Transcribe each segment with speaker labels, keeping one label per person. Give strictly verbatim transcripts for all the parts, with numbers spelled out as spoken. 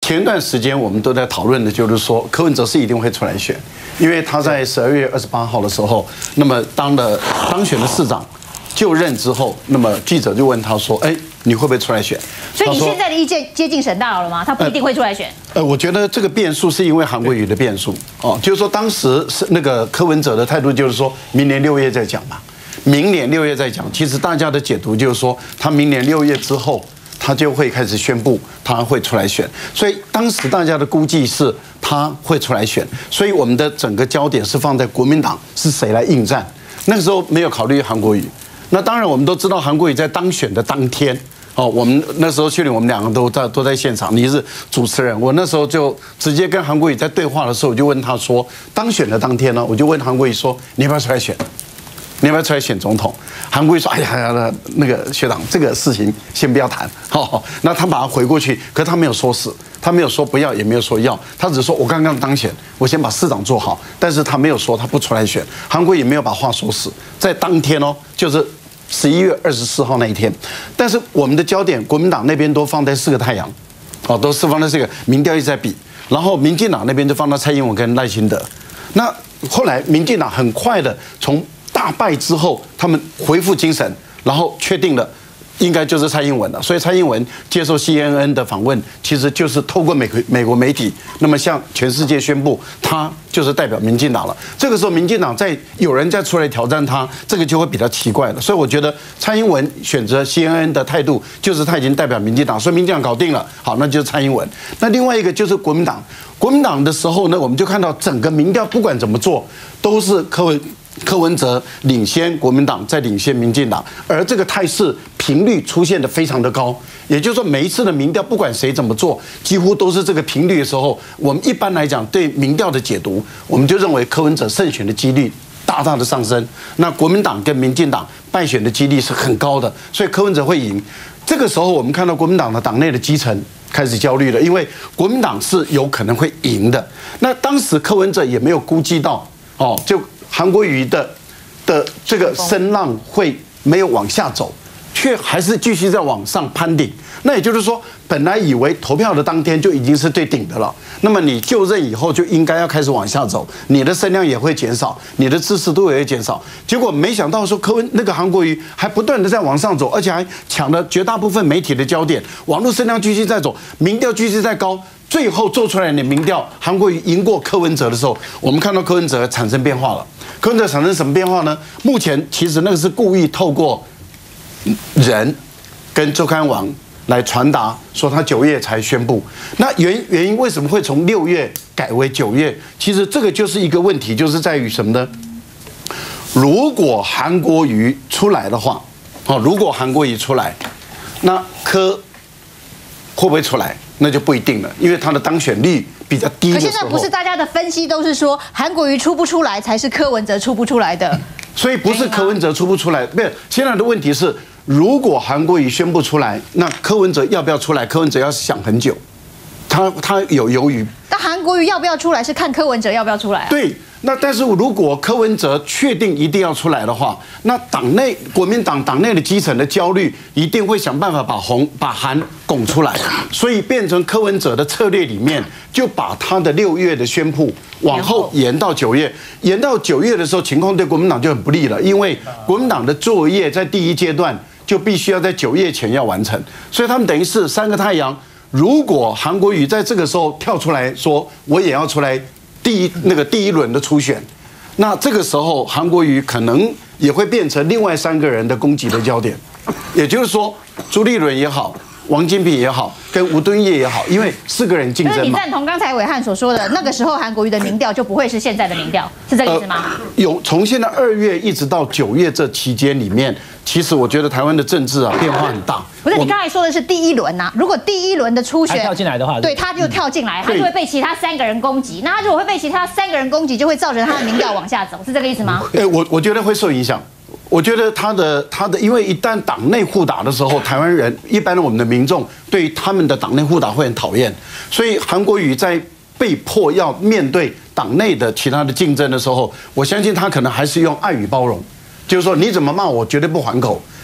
Speaker 1: 前段时间我们都在讨论的，就是说柯文哲是一定会出来选，因为他在十二月二十八号的时候，那么当了当选的市长就任之后，那么记者就问他说：“哎，你会不会出来选？”
Speaker 2: 所以你现在的意见接近沈大佬了吗？他不一定会出来选。
Speaker 1: 呃，我觉得这个变数是因为韩国瑜的变数哦，就是说当时是那个柯文哲的态度就是说明年六月再讲嘛，明年六月再讲。其实大家的解读就是说，他明年六月之后。他就会开始宣布他会出来选，所以当时大家的估计是他会出来选，所以我们的整个焦点是放在国民党是谁来应战。那个时候没有考虑韩国瑜，那当然我们都知道韩国瑜在当选的当天，哦，我们那时候去年我们两个都在都在现场，你是主持人，我那时候就直接跟韩国瑜在对话的时候，我就问他说，当选的当天呢，我就问韩国瑜说，你要不要出来选？你要不要出来选总统？韩国瑜说：“哎呀，那那个学长，这个事情先不要谈。”好，那他把他回过去，可他没有说是，他没有说不要，也没有说要，他只是说我刚刚当选，我先把市长做好。但是他没有说他不出来选，韩国瑜也没有把话说死。在当天哦，就是十一月二十四号那一天，但是我们的焦点，国民党那边都放在四个太阳，哦，都是放在这个民调一直在比，然后民进党那边就放到蔡英文跟赖清德。那后来民进党很快的从大败之后，他们恢复精神，然后确定了，应该就是蔡英文了。所以蔡英文接受 C N N 的访问，其实就是透过美国美国媒体，那么向全世界宣布，他就是代表民进党了。这个时候，民进党在有人再出来挑战他，这个就会比较奇怪了。所以我觉得蔡英文选择 C N N 的态度，就是他已经代表民进党，所以民进党搞定了，好，那就是蔡英文。那另外一个就是国民党，国民党的时候呢，我们就看到整个民调不管怎么做，都是柯文。柯文哲领先国民党，再领先民进党，而这个态势频率出现的非常的高，也就是说每一次的民调，不管谁怎么做，几乎都是这个频率的时候，我们一般来讲对民调的解读，我们就认为柯文哲胜选的几率大大的上升，那国民党跟民进党败选的几率是很高的，所以柯文哲会赢。这个时候我们看到国民党的党内的基层开始焦虑了，因为国民党是有可能会赢的。那当时柯文哲也没有估计到，哦，就。韩国瑜的的这个声浪会没有往下走，却还是继续在往上攀顶。那也就是说，本来以为投票的当天就已经是最顶的了，那么你就任以后就应该要开始往下走，你的声量也会减少，你的支持度也会减少。结果没想到说柯文那个韩国瑜还不断的在往上走，而且还抢了绝大部分媒体的焦点，网络声量继续在走，民调继续在高。最后做出来的民调，韩国瑜赢过柯文哲的时候，我们看到柯文哲产生变化了。柯文哲产生什么变化呢？目前其实那个是故意透过人跟周刊网来传达，说他九月才宣布。那原原因为什么会从六月改为九月？其实这个就是一个问题，就是在于什么呢？如果韩国瑜出来的话，哦，如果韩国瑜出来，那柯会不会出来？那就不一定了，因为他的当选率比较低的时候。
Speaker 2: 可现在不是大家的分析都是说韩国瑜出不出来才是柯文哲出不出来的，
Speaker 1: 所以不是柯文哲出不出来，不是。现在的问题是，如果韩国瑜宣布出来，那柯文哲要不要出来？柯文哲要想很久，他他有犹豫。
Speaker 2: 但韩国瑜要不要出来是看柯文哲要不要出来、啊。
Speaker 1: 对。那但是如果柯文哲确定一定要出来的话，那党内国民党党内的基层的焦虑一定会想办法把红把韩拱出来，所以变成柯文哲的策略里面就把他的六月的宣布往后延到九月，延到九月的时候，情况对国民党就很不利了，因为国民党的作业在第一阶段就必须要在九月前要完成，所以他们等于是三个太阳。如果韩国瑜在这个时候跳出来说我也要出来。第一那个第一轮的初选，那这个时候韩国瑜可能也会变成另外三个人的攻击的焦点，也就是说朱立伦也好，王金平也好，跟吴敦义也好，因为四个人竞争嘛。
Speaker 2: 就是你赞同刚才暐瀚所说的，那个时候韩国瑜的民调就不会是现在的民调，是这个意思吗？呃、
Speaker 1: 有从现在二月一直到九月这期间里面，其实我觉得台湾的政治啊变化很大。
Speaker 2: 不是，你刚才说的是第一轮呐、啊，如果第一轮的初选
Speaker 3: 跳进来的话，
Speaker 2: 对，他就跳进来，他就会被其他三个人攻击。那他如果会被其他三个人攻击，就会造成他的民调往下走，是这个意思吗？
Speaker 1: 哎，我我觉得会受影响。我觉得他的他的，因为一旦党内互打的时候，台湾人一般的我们的民众对他们的党内互打会很讨厌，所以韩国瑜在被迫要面对党内的其他的竞争的时候，我相信他可能还是用爱与包容，就是说你怎么骂我绝对不还口，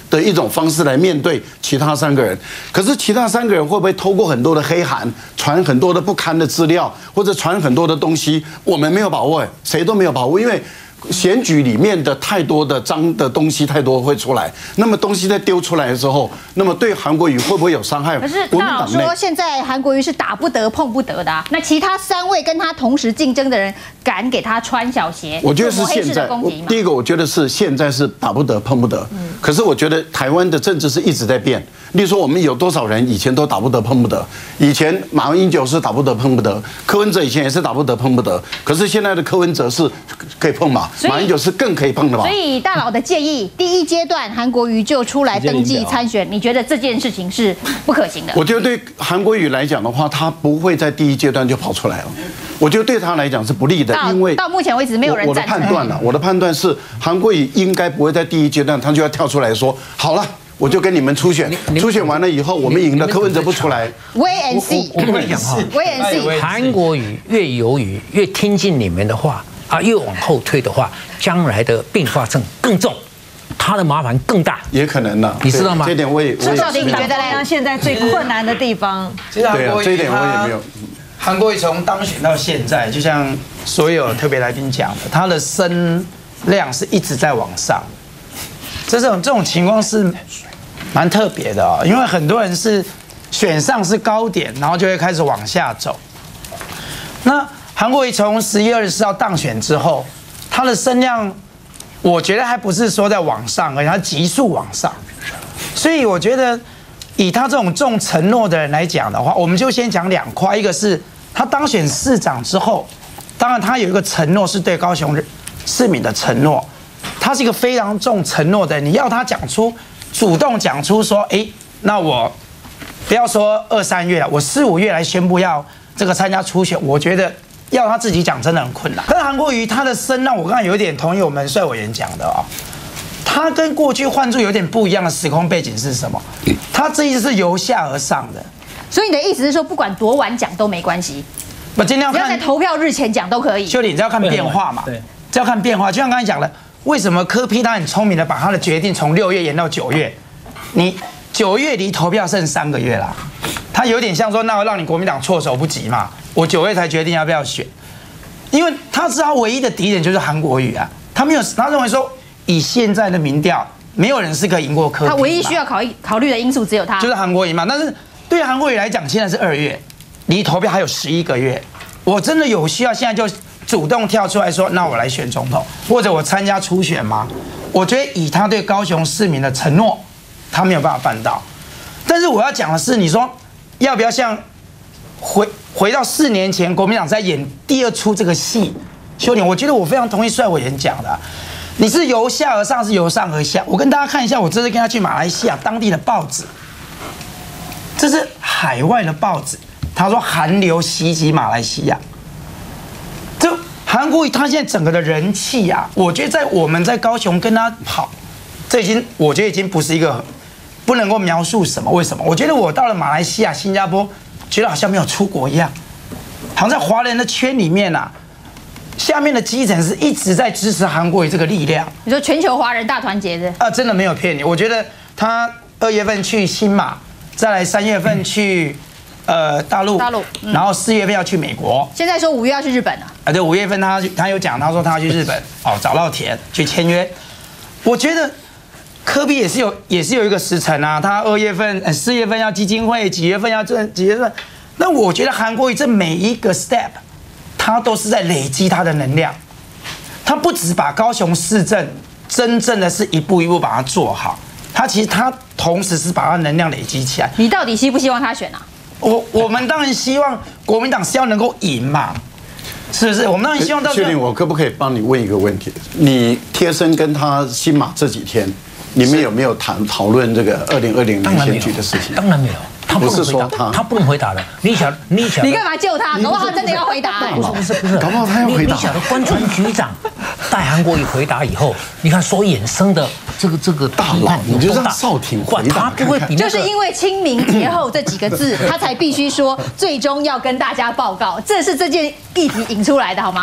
Speaker 1: 的一种方式来面对其他三个人。可是其他三个人会不会透过很多的黑函，传很多的不堪的资料，或者传很多的东西？我们没有把握，谁都没有把握，因为选举里面的太多的脏的东西太多会出来。那么东西在丢出来的时候，那么对韩国瑜会不会有伤害？
Speaker 2: 可是大佬说，现在韩国瑜是打不得碰不得的啊。那其他三位跟他同时竞争的人，敢给他穿小鞋？
Speaker 1: 我觉得是现在。第一个，我觉得是现在是打不得碰不得。嗯。可是我觉得台湾的政治是一直在变。例如说，我们有多少人以前都打不得碰不得？以前马英九是打不得碰不得，柯文哲以前也是打不得碰不得。可是现在的柯文哲是可以碰嘛？马英九是更可以碰的嘛？
Speaker 2: 所以大佬的建议，第一阶段韩国瑜就出来登记参选，你觉得这件事情是不可行的？
Speaker 1: 我觉得对韩国瑜来讲的话，他不会在第一阶段就跑出来了。我觉得对他来讲是不利的，因为
Speaker 2: 到目前为止没有人
Speaker 1: 赞成。我的判断了，我的判断是韩国瑜应该不会在第一阶段他就要跳出来说好了。我就跟你们初选，初选完了以后，我们赢了，柯文哲不出来。
Speaker 2: Wait and see，
Speaker 3: 我跟你讲哈
Speaker 2: ，Wait and see。
Speaker 3: 韩国瑜越犹豫，越听进你们的话啊，越往后退的话，将来的并发症更重，他的麻烦更大。
Speaker 1: 也可能呢，
Speaker 3: 你知道吗？
Speaker 1: 这点我也，
Speaker 2: 郑少廷，你觉得呢？
Speaker 4: 现在最困难的地方，
Speaker 5: 其实韩国瑜
Speaker 1: 这一点我也没有。
Speaker 5: 韩国瑜从当选到现在，就像所有特别来宾讲的，他的声量是一直在往上。这种这种情况是蛮特别的哦，因为很多人是选上是高点，然后就会开始往下走。那韩国瑜从十一月二十四号当选之后，他的声量，我觉得还不是说在往上，而且他急速往上。所以我觉得，以他这种重承诺的人来讲的话，我们就先讲两块，一个是他当选市长之后，当然他有一个承诺是对高雄市民的承诺。他是一个非常重承诺的人，你要他讲出，主动讲出说，哎，那我不要说二三月了，我四五月来宣布要这个参加初选，我觉得要他自己讲真的很困难。但是韩国瑜他的声浪，我刚才有点同意我们帅委员讲的啊、哦，他跟过去换柱有点不一样的时空背景是什么？他这一次是由下而上的。
Speaker 2: 所以你的意思是说，不管多晚讲都没关系，
Speaker 5: 我尽量
Speaker 2: 只要在投票日前讲都可以。
Speaker 5: 秀玲，你只要看变化嘛，对，只要看变化，就像刚才讲的。为什么柯 P 他很聪明的把他的决定从六月延到九月？你九月离投票剩三个月啦，他有点像说，那我让你国民党措手不及嘛，我九月才决定要不要选，因为他知道唯一的敌人就是韩国瑜啊，他没有，他认为说以现在的民调，没有人是可以赢过柯 P，
Speaker 2: 他唯一需要考虑考虑的因素只有他，
Speaker 5: 就是韩国瑜嘛。但是对韩国瑜来讲，现在是二月，离投票还有十一个月，我真的有需要现在就主动跳出来说，那我来选总统，或者我参加初选吗？我觉得以他对高雄市民的承诺，他没有办法办到。但是我要讲的是，你说要不要像回回到四年前国民党在演第二出这个戏？秀玲，我觉得我非常同意帅委员讲的、啊，你是由下而上，是由上而下。我跟大家看一下，我这次跟他去马来西亚当地的报纸，这是海外的报纸，他说韩流袭击马来西亚。就韩国瑜他现在整个的人气啊，我觉得在我们在高雄跟他跑，这已经我觉得已经不是一个不能够描述什么。为什么？我觉得我到了马来西亚、新加坡，觉得好像没有出国一样，好像在华人的圈里面啊，下面的基层是一直在支持韩国瑜这个力量。
Speaker 2: 你说全球华人大团结的
Speaker 5: 啊，真的没有骗你。我觉得他二月份去新马，再来三月份去。呃，大陆，
Speaker 2: 大陆，嗯、
Speaker 5: 然后四月份要去美国，
Speaker 2: 现在说五月要去日本了。
Speaker 5: 啊，对，五月份他他有讲，他说他要去日本，哦，找到田去签约。我觉得柯 P 也是有也是有一个时辰啊，他二月份、呃四月份要基金会，几月份要这几月份。那我觉得韩国瑜这每一个 step， 他都是在累积他的能量。他不只把高雄市政真正的是一步一步把它做好，他其实他同时是把他能量累积起来。
Speaker 2: 你到底希不希望他选啊？
Speaker 5: 我我们当然希望国民党是要能够赢嘛，是不是？我们当然希望到。
Speaker 1: 确定我可不可以帮你问一个问题？你贴身跟他新马这几天，你们有没有谈讨论这个二零二零年选举的事情？
Speaker 3: 当然没有。他不能回答，他他不能回答的。你晓你晓，
Speaker 2: 你干嘛救他？搞不好真的要回答。
Speaker 3: 不是不是不是，
Speaker 1: 搞不好他要回答。
Speaker 3: 你晓得官船局长带韩国瑜回答以后，你看所衍生的这个这个
Speaker 1: 大佬，你就让少廷回答。
Speaker 3: 他不会比
Speaker 2: 就是因为清明节后这几个字，他才必须说最终要跟大家报告，这是这件议题引出来的好吗？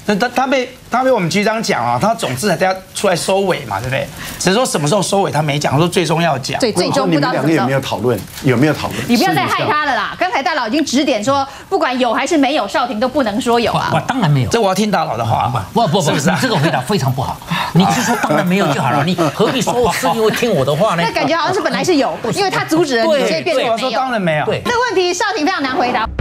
Speaker 5: 那他他被他被我们局长讲啊，他总之还要出来收尾嘛，对不对？只是说什么时候收尾他没讲，他说最终要讲。
Speaker 2: 最最终不
Speaker 1: 你
Speaker 2: 知道什么时候
Speaker 1: 们两个有没。有讨论？有没有讨论？
Speaker 2: 你不要再害他了啦！刚才大佬已经指点说，不管有还是没有，少廷都不能说有
Speaker 3: 我
Speaker 2: 啊。
Speaker 3: 当然没有。
Speaker 5: 这我要听大佬的话。
Speaker 3: 不不不，
Speaker 5: 是不是啊
Speaker 3: 你这个回答非常不好。你就说当然没有就好了，你何必说我是因为听我的话呢？
Speaker 2: 那感觉好像是本来是有，因为他阻止了你，
Speaker 3: 对
Speaker 2: 所以变成
Speaker 5: 我说
Speaker 2: 没有。
Speaker 5: 当然没有。
Speaker 3: 对
Speaker 2: 这个问题少廷非常难回答。